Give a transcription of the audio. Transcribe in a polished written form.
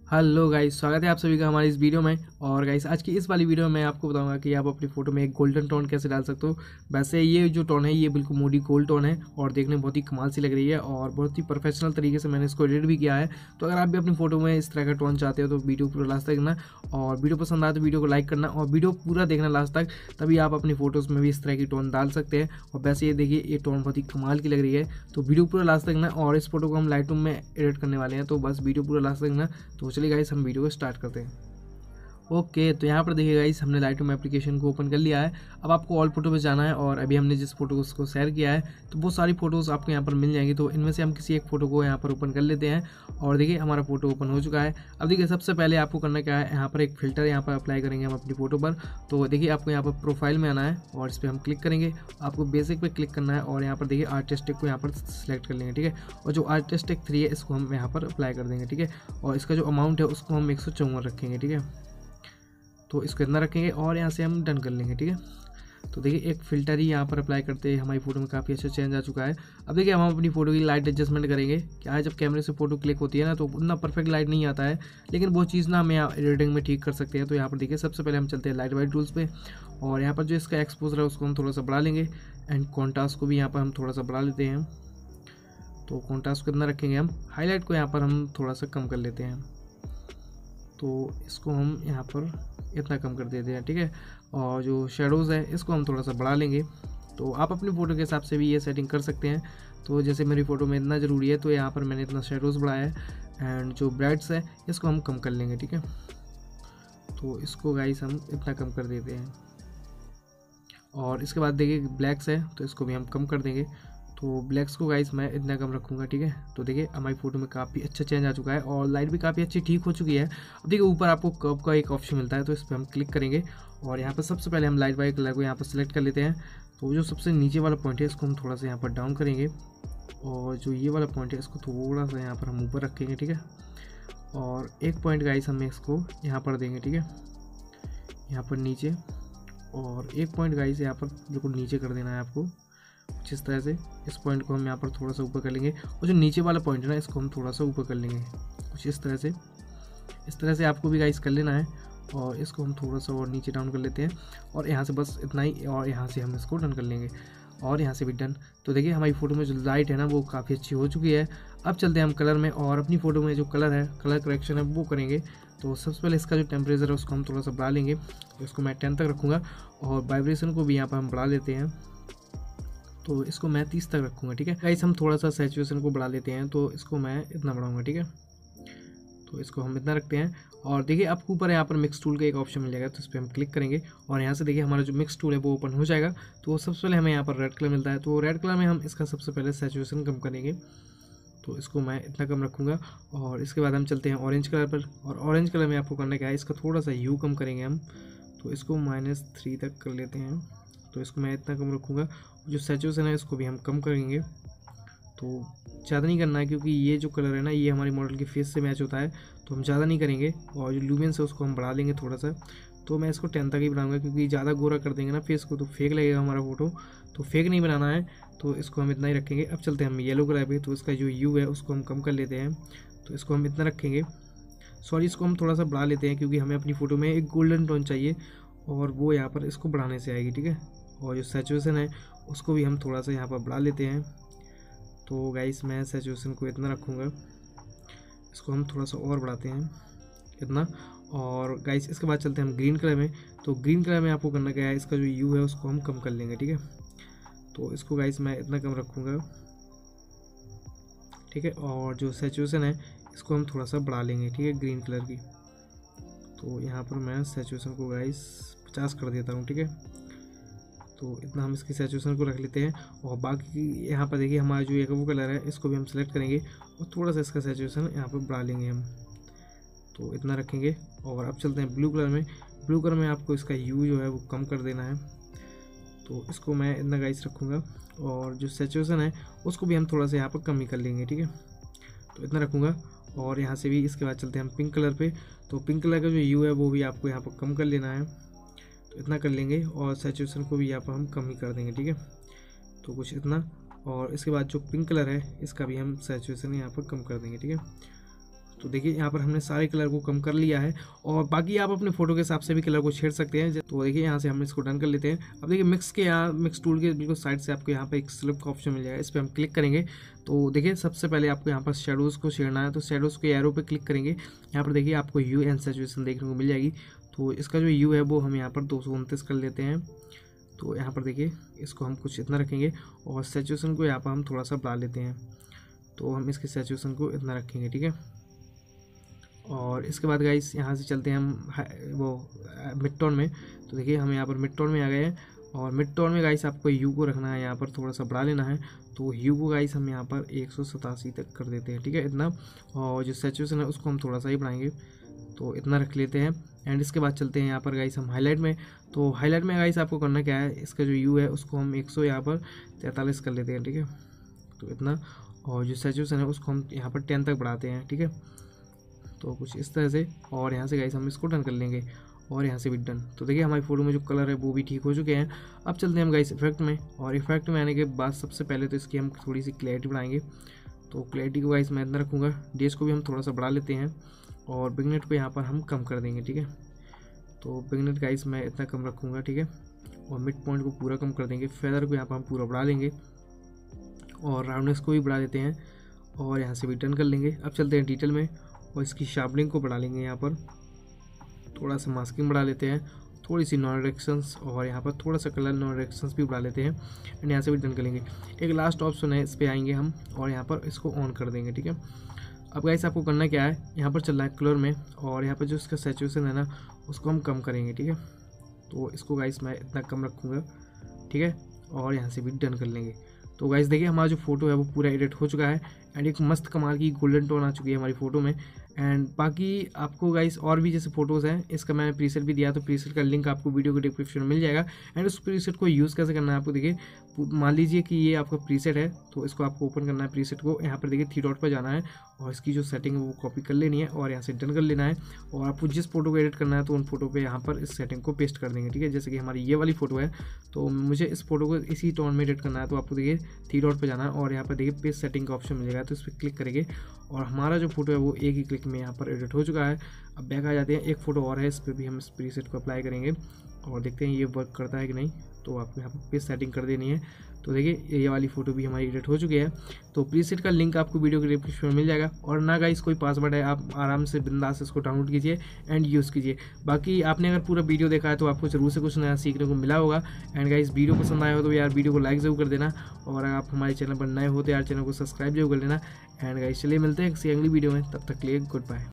Hello guys, स्वागत है आप सभी का हमारी इस वीडियो में। और गाइस आज की इस वाली वीडियो में मैं आपको बताऊंगा कि आप अपनी फोटो में एक गोल्डन टोन कैसे डाल सकते हो। वैसे ये जो टोन है ये बिल्कुल मूडी गोल्ड टोन है और देखने में बहुत ही कमाल सी लग रही है और बहुत ही प्रोफेशनल तरीके से मैंने इसको एडिट भी किया है। तो अगर आप भी अपनी फोटो में इस तरह का टोन चाहते हो तो वीडियो पूरा लास्ट तक देखना, और वीडियो पसंद आए तो वीडियो को लाइक करना और वीडियो पूरा देखना लास्ट तक, तभी आप अपनी फोटोज़ में भी इस तरह की टोन डाल सकते हैं। और वैसे ये देखिए ये टोन बहुत ही कमाल की लग रही है, तो वीडियो पूरा लास्ट तक देखना। और इस फोटो को हम लाइटरूम में एडिट करने वाले हैं, तो बस वीडियो पूरा लास्ट तक देखना। तो चलिए गाइस हम वीडियो को स्टार्ट करते हैं। ओके, तो यहाँ पर देखिए गाइस हमने लाइटरूम एप्लीकेशन को ओपन कर लिया है। अब आपको ऑल फोटो पे जाना है और अभी हमने जिस फोटो को शेयर किया है तो वो सारी फोटोज़ आपको यहाँ पर मिल जाएंगी। तो इनमें से हम किसी एक फोटो को यहाँ पर ओपन कर लेते हैं और देखिए हमारा फोटो ओपन हो चुका है। अब देखिए सबसे पहले आपको करना क्या है, यहाँ पर एक फ़िल्टर यहाँ पर अप्लाई करेंगे हम अपनी फोटो पर। तो देखिए आपको यहाँ पर प्रोफाइल में आना है और इस पर हम क्लिक करेंगे। आपको बेसिक पे क्लिक करना है और यहाँ पर देखिए आर्टिस्टिक को यहाँ पर सिलेक्ट कर लेंगे, ठीक है। और जो आर्टिस्टिक 3 है इसको हम यहाँ पर अप्लाई कर देंगे, ठीक है। और इसका जो अमाउंट है उसको हम 154 रखेंगे, ठीक है। तो इसको इतना रखेंगे और यहाँ से हम डन कर लेंगे, ठीक है। तो देखिए एक फ़िल्टर ही यहाँ पर अप्लाई करते हैं, हमारी फ़ोटो में काफ़ी अच्छा चेंज आ चुका है। अब देखिए हम अपनी फ़ोटो की लाइट एडजस्टमेंट करेंगे। क्या है, जब कैमरे से फ़ोटो क्लिक होती है ना तो उतना परफेक्ट लाइट नहीं आता है, लेकिन वो चीज़ ना हम यहाँ एडिटिंग में ठीक कर सकते हैं। तो यहाँ पर देखिए सबसे पहले हम चलते हैं लाइट वाइट टूल्स पे और यहाँ पर जो इसका एक्सपोजर है उसको हम थोड़ा सा बढ़ा लेंगे एंड कॉन्ट्रास्ट को भी यहाँ पर हम थोड़ा सा बढ़ा लेते हैं। तो कॉन्ट्रास्ट को इतना रखेंगे हम, हाईलाइट को यहाँ पर हम थोड़ा सा कम कर लेते हैं। तो इसको हम यहाँ पर इतना कम कर देते हैं, ठीक है। और जो शेडोज़ है इसको हम थोड़ा सा बढ़ा लेंगे। तो आप अपनी फ़ोटो के हिसाब से भी ये सेटिंग कर सकते हैं। तो जैसे मेरी फ़ोटो में इतना ज़रूरी है तो यहाँ पर मैंने इतना शेडोज़ बढ़ाया है एंड जो ब्राइट्स है इसको हम कम कर लेंगे, ठीक है। तो इसको गाइस हम इतना कम कर देते हैं। और इसके बाद देखिए ब्लैक्स है तो इसको भी हम कम कर देंगे। तो ब्लैक्स को गाइस मैं इतना कम रखूँगा, ठीक है। तो देखिए हमारी फ़ोटो में काफ़ी अच्छा चेंज आ चुका है और लाइट भी काफ़ी अच्छी ठीक हो चुकी है। अब देखिए ऊपर आपको कर्व का एक ऑप्शन मिलता है, तो इस पर हम क्लिक करेंगे और यहाँ पर सबसे पहले हम लाइट वाइट कलर को यहाँ पर सिलेक्ट कर लेते हैं। तो जो सबसे नीचे वाला पॉइंट है इसको हम थोड़ा सा यहाँ पर डाउन करेंगे और जो ये वाला पॉइंट है इसको थोड़ा सा यहाँ पर हम ऊपर रखेंगे, ठीक है। और एक पॉइंट गाइस हम इसको यहाँ पर देंगे, ठीक है, यहाँ पर नीचे। और एक पॉइंट गाइस यहाँ पर बिल्कुल नीचे कर देना है आपको कुछ इस तरह से। इस पॉइंट को हम यहाँ पर थोड़ा सा ऊपर कर लेंगे और जो नीचे वाला पॉइंट है ना इसको हम थोड़ा सा ऊपर कर लेंगे कुछ इस तरह से। इस तरह से आपको भी गाइस कर लेना है और इसको हम थोड़ा सा और नीचे डाउन कर लेते हैं और यहाँ से बस इतना ही, और यहाँ से हम इसको डन कर लेंगे और यहाँ से भी डन। तो देखिए हमारी फ़ोटो में जो लाइट है ना वो काफ़ी अच्छी हो चुकी है। अब चलते हैं हम कलर में और अपनी फ़ोटो में जो कलर है, कलर करेक्शन है वो करेंगे। तो सबसे पहले इसका जो टेम्परेचर है उसको हम थोड़ा सा बढ़ा लेंगे। तो इसको मैं 10 तक रखूँगा और वाइब्रेशन को भी यहाँ पर हम बढ़ा लेते हैं। तो इसको मैं 30 तक रखूँगा, ठीक है गाइस। हम थोड़ा सा सैचुरेशन को बढ़ा लेते हैं, तो इसको मैं इतना बढ़ाऊँगा, ठीक है। तो इसको हम इतना रखते हैं और देखिए आपको ऊपर यहाँ पर मिक्स टूल का एक ऑप्शन मिल जाएगा, तो इस पर हम क्लिक करेंगे और यहाँ से देखिए हमारा जो मिक्स टूल है वो ओपन हो जाएगा। तो सबसे पहले हमें यहाँ पर रेड कलर मिलता है, तो रेड कलर में हम इसका सबसे पहले सैचुरेशन कम करेंगे। तो इसको मैं इतना कम रखूँगा और इसके बाद हम चलते हैं ऑरेंज कलर पर। और ऑरेंज कलर में आपको करना क्या है, इसका थोड़ा सा ह्यू कम करेंगे हम। तो इसको -3 तक कर लेते हैं। तो इसको मैं इतना कम रखूँगा। जो सैचुरेशन है इसको भी हम कम करेंगे। तो ज़्यादा नहीं करना है क्योंकि ये जो कलर है ना ये हमारे मॉडल के फेस से मैच होता है, तो हम ज़्यादा नहीं करेंगे। और जो लुमेंस है उसको हम बढ़ा लेंगे थोड़ा सा। तो मैं इसको 10 तक ही बनाऊंगा क्योंकि ज़्यादा गोरा कर देंगे ना फेस को तो फेक लगेगा हमारा फ़ोटो, तो फेक नहीं बनाना है। तो इसको हम इतना ही रखेंगे। अब चलते हैं हम येलो कलर पे, तो इसका जो यू है उसको हम कम कर लेते हैं। तो इसको हम इतना रखेंगे, सॉरी इसको हम थोड़ा सा बढ़ा लेते हैं क्योंकि हमें अपनी फ़ोटो में एक गोल्डन टोन चाहिए और वो यहाँ पर इसको बढ़ाने से आएगी, ठीक है। और जो सैचुरेशन है उसको भी हम थोड़ा सा यहाँ पर बढ़ा लेते हैं। तो गाइस मैं सैचुरेशन को इतना रखूँगा, इसको हम थोड़ा सा और बढ़ाते हैं इतना। और गाइस इसके बाद चलते हैं हम ग्रीन कलर में। तो ग्रीन कलर में आपको करना क्या है, इसका जो यू है उसको हम कम कर लेंगे, ठीक है। तो इसको गाइस मैं इतना कम रखूँगा, ठीक है। और जो सैचुरेशन है इसको हम थोड़ा सा बढ़ा लेंगे, ठीक है, ग्रीन कलर की। तो यहाँ पर मैं सैचुरेशन को गाइस 50 कर देता हूँ, ठीक है। तो इतना हम इसकी सैचुरेशन को रख लेते हैं और बाकी यहाँ पर देखिए हमारा जो एक वो कलर है इसको भी हम सेलेक्ट करेंगे और थोड़ा सा इसका सैचुरेशन यहाँ पर बढ़ा लेंगे हम। तो इतना रखेंगे। और अब चलते हैं ब्लू कलर में। ब्लू कलर में आपको इसका यू जो है वो कम कर देना है। तो इसको मैं इतना गाइस रखूँगा और जो सैचुरेशन है उसको भी हम थोड़ा सा यहाँ पर कम ही कर लेंगे, ठीक है। तो इतना रखूँगा और यहाँ से भी इसके बाद चलते हैं हम पिंक कलर पे। तो पिंक कलर का जो यू है वो भी आपको यहाँ पर कम कर लेना है। तो इतना कर लेंगे और सैचुरेशन को भी यहाँ पर हम कम ही कर देंगे, ठीक है। तो कुछ इतना। और इसके बाद जो पिंक कलर है इसका भी हम सैचुरेशन यहाँ पर कम कर देंगे, ठीक है। तो देखिए यहाँ पर हमने सारे कलर को कम कर लिया है, और बाकी आप अपने फोटो के हिसाब से भी कलर को छेड़ सकते हैं। तो देखिए यहाँ से हम इसको डन कर लेते हैं। अब देखिए मिक्स टूल के बिल्कुल साइड से आपको यहाँ पर एक स्लिप का ऑप्शन मिल जाएगा, इस पर हम क्लिक करेंगे। तो देखिए सबसे पहले आपको यहाँ पर शेडोज़ को छेड़ना है, तो शेडोज़ के एरो पे क्लिक करेंगे। यहाँ पर देखिए आपको यू एंड सैचुरेशन देखने को मिल जाएगी। तो इसका जो यू है वो हम यहाँ पर 229 कर लेते हैं। तो यहाँ पर देखिए इसको हम कुछ इतना रखेंगे, और सैचुरेशन को यहाँ पर हम थोड़ा सा बढ़ा लेते हैं। तो हम इसके सैचुरेशन को इतना रखेंगे, ठीक है। और इसके बाद गाइस यहाँ से चलते हैं हम वो मिड टोन में। तो देखिए हम यहाँ पर मिड टोन में आ गए हैं, और मिड टोन में गाइस आपको यू को रखना है, यहाँ पर थोड़ा सा बढ़ा लेना है। तो यू को गाइस हम यहाँ पर 187 तक कर देते हैं, ठीक है, इतना। और जो सैचुरेशन है उसको हम थोड़ा सा ही बढ़ाएंगे, तो इतना रख लेते हैं। एंड इसके बाद चलते हैं यहाँ पर गाइस हम हाईलाइट में। तो हाईलाइट में गाइस आपको करना क्या है, इसका जो यू है उसको हम 100 यहाँ पर 43 कर लेते हैं, ठीक है, तो इतना। और जो सैचुरेशन है उसको हम यहाँ पर 10 तक बढ़ाते हैं, ठीक है, तो कुछ इस तरह से। और यहाँ से गाइस हम इसको डन कर लेंगे, और यहाँ से भी डन। तो देखिए हमारी फ़ोटो में जो कलर है वो भी ठीक हो चुके हैं। अब चलते हैं हम गाइस इफेक्ट में, और इफेक्ट में आने के बाद सबसे पहले तो इसकी हम थोड़ी सी क्लैरिटी बढ़ाएंगे। तो क्लैरिटी को गाइस मैं इतना रखूँगा, डेज को भी हम थोड़ा सा बढ़ा लेते हैं, और बिगनेट को यहाँ पर हम कम कर देंगे, ठीक है। तो बिगनेट गाइस मैं इतना कम रखूँगा, ठीक है, और मिड पॉइंट को पूरा कम कर देंगे। फेदर को यहाँ पर हम पूरा बढ़ा लेंगे, और राउंडनेस को भी बढ़ा देते हैं, और यहाँ से भी डन कर लेंगे। अब चलते हैं डिटेल में, और इसकी शार्पनिंग को बढ़ा लेंगे। यहाँ पर थोड़ा सा मास्किंग बढ़ा लेते हैं, थोड़ी सी नॉन डायरेक्शंस, और यहाँ पर थोड़ा सा कलर नॉन डायरेक्शंस भी बढ़ा लेते हैं, एंड यहाँ से भी डन कर लेंगे। एक लास्ट ऑप्शन है, इस पर आएंगे हम, और यहाँ पर इसको ऑन कर देंगे, ठीक है। अब गाइस आपको करना क्या है, यहाँ पर चलना है कलर में, और यहाँ पर जो इसका सैचुरेशन है ना उसको हम कम करेंगे, ठीक है। तो इसको गाइस मैं इतना कम रखूँगा, ठीक है, और यहाँ से भी डन कर लेंगे। तो गाइस देखिए हमारा जो फोटो है वो पूरा एडिट हो चुका है, एंड एक मस्त कमाल की गोल्डन टोन आ चुकी है हमारी फ़ोटो में। एंड बाकी आपको गाइस और भी जैसे फ़ोटोज़ हैं, इसका मैंने प्रीसेट भी दिया, तो प्रीसेट का लिंक आपको वीडियो के डिस्क्रिप्शन में मिल जाएगा। एंड उस प्रीसेट को यूज़ कैसे करना है आपको देखिए, मान लीजिए कि ये आपका प्रीसेट है, तो इसको आपको ओपन करना है प्रीसेट को। यहाँ पर देखिए 3 डॉट पर जाना है, और इसकी जो सेटिंग है वो कॉपी कर लेनी है, और यहाँ से डन कर लेना है। और आपको जिस फोटो को एडिट करना है तो उन फोटो पे यहाँ पर इस सेटिंग को पेस्ट कर देंगे, ठीक है। जैसे कि हमारी ये वाली फ़ोटो है, तो मुझे इस फोटो को इसी टोन में एडिट करना है, तो आपको देखिए 3 डॉट पर जाना है, और यहाँ पर देखिए पेस्ट सेटिंग का ऑप्शन मिलेगा, तो इस पर क्लिक करेंगे, और हमारा जो फोटो है वो एक ही क्लिक में यहाँ पर एडिट हो चुका है। अब बैक आ जाते हैं, एक फ़ोटो और है, इस पर भी हम इस प्रीसेट को अप्लाई करेंगे, और देखते हैं ये वर्क करता है कि नहीं। तो आपको यहाँ पर पेस्ट सेटिंग कर देनी है। तो देखिए ये वाली फ़ोटो भी हमारी एडिट हो चुकी है। तो प्रीसेट का लिंक आपको वीडियो के डिस्क्रिप्शन में मिल जाएगा, और ना गाइस कोई पासवर्ड है, आप आराम से बिंदास इसको डाउनलोड कीजिए एंड यूज़ कीजिए। बाकी आपने अगर पूरा वीडियो देखा है तो आपको जरूर से कुछ नया सीखने को मिला होगा। एंड गाइस वीडियो पसंद आया हो तो यार वीडियो को लाइक ज़रूर कर देना, और अगर आप हमारे चैनल पर नए हो तो यार चैनल को सब्सक्राइब जरूर कर लेना। एंड गाइस चलिए मिलते हैं किसी अगली वीडियो में, तब तक के लिए गुड बाय।